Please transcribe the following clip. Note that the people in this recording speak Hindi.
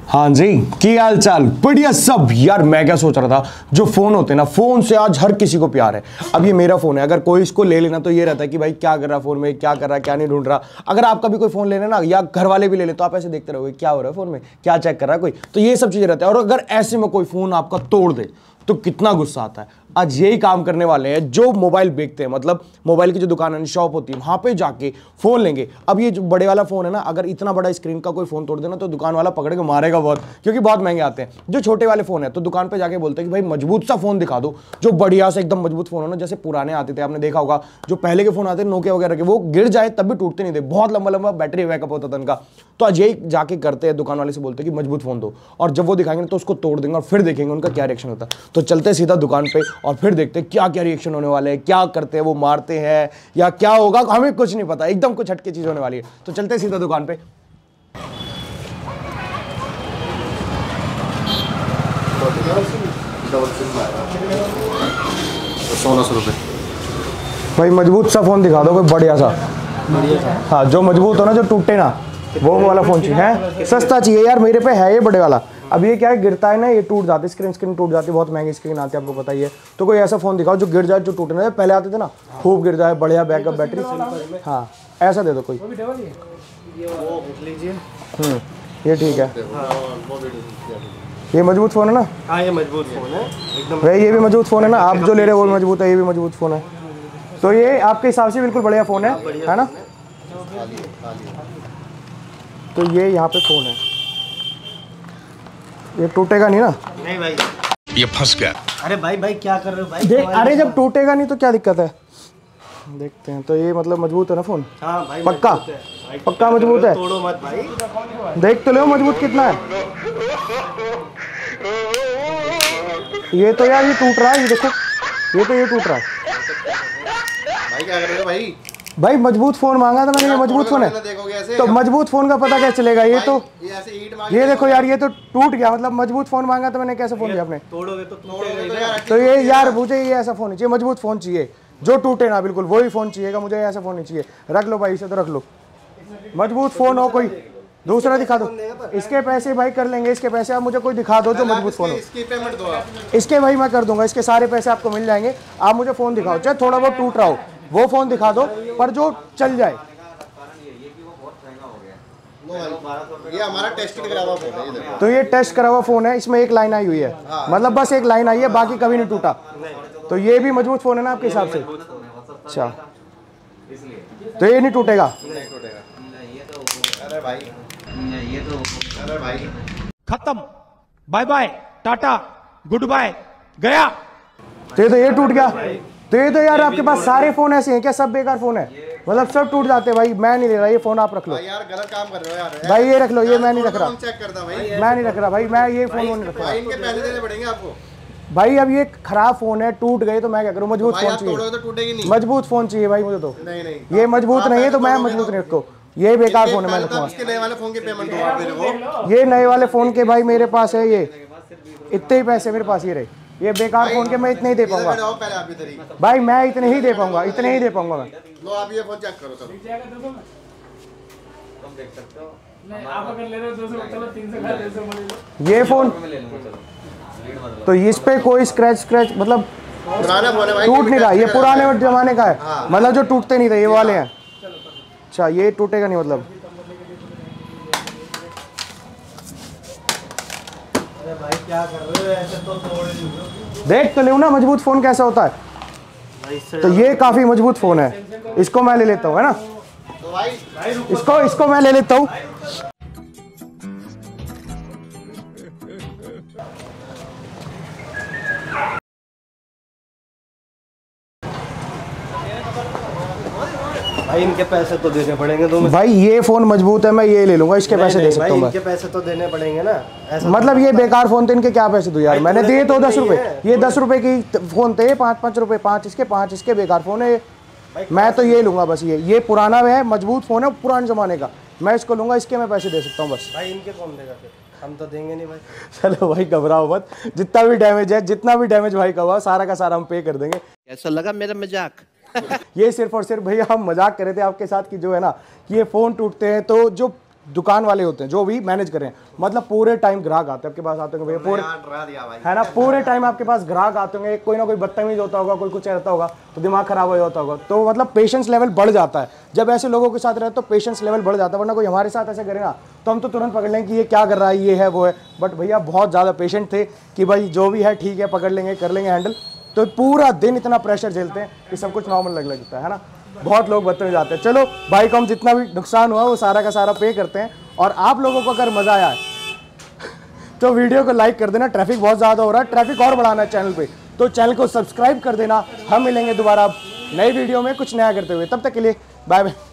हाँ जी, की हाल चाल बढ़िया सब। यार मैं क्या सोच रहा था, जो फोन होते हैं ना, फोन से आज हर किसी को प्यार है। अब ये मेरा फोन है, अगर कोई इसको ले लेना तो ये रहता है कि भाई क्या कर रहा है फोन में, क्या कर रहा है, क्या नहीं ढूंढ रहा। अगर आपका भी कोई फोन लेना ना, या घर वाले भी ले ले, तो आप ऐसे देखते रहोगे क्या हो रहा है फोन में, क्या चेक कर रहा है कोई। तो ये सब चीजें रहता है। और अगर ऐसे में कोई फोन आपका तोड़ दे तो कितना गुस्सा आता है। आज यही काम करने वाले हैं जो मोबाइल बेचते हैं, मतलब मोबाइल की जो दुकान है, शॉप होती है, वहां पे जाके फोन लेंगे। अब ये जो बड़े वाला फोन है ना, अगर इतना बड़ा स्क्रीन का कोई फोन तोड़ देना तो दुकान वाला पकड़ के मारेगा बहुत, क्योंकि बहुत महंगे आते हैं। जो छोटे वाले फोन है तो दुकान पे जाके बोलते हैं कि भाई मजबूत सा फोन दिखा दो, जो बढ़िया से एकदम मजबूत फोन हो ना, जैसे पुराने आते थे, आपने देखा होगा जो पहले के फोन आते थे नोकिया वगैरह के, वो गिर जाए तब भी टूटते नहीं थे, बहुत लंबा लंबा बैटरी बैकअप होता था उनका। तो आज यही जाके करते हैं, दुकान वाले से बोलते हैं कि मजबूत फोन दो, और जब वो दिखाएंगे तो उसको तोड़ देंगे और फिर देखेंगे उनका क्या रिएक्शन होता है। तो चलते सीधा दुकान पे और फिर देखते हैं क्या क्या रिएक्शन होने वाले हैं, क्या करते हैं, वो मारते हैं या क्या होगा, हमें कुछ नहीं पता, एकदम कुछ हटके चीज होने वाली है। तो चलते सीधा दुकान पे। भाई मजबूत सा फोन दिखा दो, कोई बढ़िया सा। हाँ, जो मजबूत हो ना, जो टूटे ना, वो वाला फोन चाहिए। है सस्ता चाहिए यार, मेरे पे है ये बड़े वाला। अब ये क्या है, गिरता है ना, ये टूट जाती है, स्क्रीन टूट जाती है, बहुत महंगी स्क्रीन आती है, आपको पता ही है। तो कोई ऐसा फोन दिखाओ जो गिर जाए, जो टूटे ना, पहले आते थे ना, खूब गिर जाए, बढ़िया बैकअप बैटरी। हाँ ऐसा दे दो कोई। ये ठीक है, ये मजबूत फोन है ना। हाँ ये मजबूत फोन है एकदम। भाई ये भी मजबूत फोन है ना, आप जो ले रहे हो वो भी मजबूत है, ये भी मजबूत फोन है। तो ये आपके हिसाब से बिल्कुल बढ़िया फोन है ना। तो ये यहाँ पे फोन है, ये टूटेगा नहीं ना। नहीं भाई, ये फंस गया। अरे भाई भाई क्या कर रहे हो भाई? देख, अरे जब टूटेगा नहीं तो क्या दिक्कत है, देखते हैं। तो ये मतलब मजबूत है ना फोन। हाँ भाई पक्का पक्का मजबूत है। तोड़ो मत भाई, देख तो लो मजबूत कितना है। ये तो यार ये टूट रहा है, ये देखो, ये टूट रहा है। भाई क्या कर रहे हो भाई? भाई मजबूत फोन मांगा था मैंने, ये मजबूत फोन है। तो मजबूत फोन का पता कैसे चलेगा? ये तो ये देखो यार, ये तो टूट गया। मतलब मजबूत फोन मांगा तो मैंने, कैसे फोन दिया आपने? तोड़ोगे तो टूटेगा। तो ये यार, मुझे ये ऐसा फोन चाहिए, मजबूत फोन चाहिए जो टूटे ना, बिल्कुल वही फोन चाहिएगा मुझे, ऐसा फोन नहीं चाहिए। रख लो भाई, इसे तो रख लो। मजबूत फोन हो, कोई दूसरा दिखा दो। इसके पैसे भाई कर लेंगे, इसके पैसे आप मुझे कोई दिखा दो जो मजबूत फोन हो। इसकी पेमेंट दो आप। इसके भाई मैं कर दूंगा, इसके सारे पैसे आपको मिल जाएंगे। आप मुझे फोन दिखाओ, चाहे थोड़ा बहुत टूट रहा हो, वो फोन दिखा दो, पर जो चल जाए। ये हमारा टेस्ट करा हुआ फोन है, ये देखो। तो ये टेस्ट करा हुआ फोन है, इसमें एक लाइन आई हुई है, मतलब बस एक लाइन आई है, बाकी कभी नहीं टूटा। तो ये भी मजबूत फोन है ना आपके हिसाब से? अच्छा, तो ये नहीं टूटेगा। अरे भाई, ये तो अरे भाई खत्म, bye bye, tata, goodbye, गया। तो ये टूट गया। तो ये तो यार आपके पास सारे फोन ऐसे हैं क्या? सब बेकार फोन है, मतलब सब टूट जाते हैं भाई। मैं नहीं ले रहा, ये फोन आप रख लो यार, गलत काम कर रहे हो यार। भाई, ये रख लो, ये मैं नहीं रख रहा। चेक करता भाई, मैं नहीं रख रहा भाई, मैं ये फोन नहीं रख रहा। इनके पैसे देने पड़ेंगे आपको भाई। अब ये खराब फोन है, टूट गए तो मैं क्या करूं? मजबूत फोन चाहिए, तो टूटेगी नहीं। मजबूत फोन चाहिए भाई मुझे। तो नहीं ये मजबूत नहीं है तो मैं मजबूत नहीं रखो, ये बेकार फोन है। मैं रखूंगा इसके नए वाले फोन की पेमेंट दो आप मेरे को। ये नए वाले फोन के भाई मेरे पास है, ये इतने ही पैसे मेरे पास ही रहे। ये बेकार फोन के मैं इतने ही दे पाऊंगा भाई, मैं इतने ही दे पाऊंगा, इतने ही दे पाऊंगा मैं। लो आप ये फोन चेक करो, चलो ये फोन। तो इस पे कोई स्क्रैच मतलब पुराना फोन है भाई, टूट नहीं रहा, ये पुराने जमाने का है, मतलब जो टूटते नहीं थे, ये वाले हैं। अच्छा, ये टूटेगा नहीं मतलब। भाई क्या कर रहे हो? ऐसे तो तोड़ ही दो। देख तो लो ना मजबूत फोन कैसा होता है। तो ये काफी मजबूत फोन है, इसको मैं ले लेता हूँ, है ना। तो भाई इसको मैं ले लेता हूँ। भाई इनके पैसे तो देने पड़ेंगे तुम्हें। भाई ये फोन मजबूत है, मैं ये ले लूंगा, इसके पैसे दे सकता हूँ। इनके पैसे तो देने पड़ेंगे ना, ऐसा मतलब ये बेकार फोन थे, इनके क्या पैसे दूं यार? मैंने दिए तो 10 रुपए, ये 10 रुपए की फोन थे, 5-5 रुपए, 5 इसके बेकार फोन है। मैं तो ये लूंगा बस, ये पुराना है, मजबूत फोन है, पुराने जमाने का, मैं इसको लूंगा, इसके मैं पैसे दे सकता हूँ बस। भाई इनके कौन देगा फिर? हम तो देंगे नहीं भाई। चलो भाई घबराओ मत, जितना भी डैमेज है, जितना भी डैमेज भाई का हुआ, सारा का सारा हम पे कर देंगे। कैसा लगा मेरा मजाक? ये सिर्फ और सिर्फ भैया हम मजाक कर रहे थे आपके साथ कि जो है ना, कि ये फोन टूटते हैं तो जो दुकान वाले होते हैं जो भी मैनेज कर रहे हैं, मतलब पूरे टाइम ग्राहक आते हैं आपके पास, आते होंगे भैया पूरे, है ना, पूरे टाइम आपके पास ग्राहक आते होंगे, कोई ना कोई बदतमीज होता होगा, कोई कुछ रहता होगा तो दिमाग खराब हो जाता होगा, तो मतलब पेशेंस लेवल बढ़ जाता है जब ऐसे लोगों के साथ रहते तो पेशेंस लेवल बढ़ जाता है। वरना कोई हमारे साथ ऐसे करेगा तो हम तो तुरंत पकड़ लेंगे कि ये क्या कर रहा है, ये है वो है। बट भैया बहुत ज़्यादा पेशेंट थे कि भाई जो भी है ठीक है, पकड़ लेंगे, कर लेंगे हैंडल। तो पूरा दिन इतना प्रेशर झेलते हैं कि सब कुछ नॉर्मल लगता है ना। बहुत लोग बदतमीज आते हैं। चलो भाई को हम जितना भी नुकसान हुआ वो सारा का सारा पे करते हैं। और आप लोगों को अगर मजा आया है तो वीडियो को लाइक कर देना। ट्रैफिक बहुत ज़्यादा हो रहा है, ट्रैफिक और बढ़ाना है चैनल पे, तो चैनल को सब्सक्राइब कर देना। हम मिलेंगे दोबारा नई वीडियो में कुछ नया करते हुए, तब तक के लिए बाय बाय।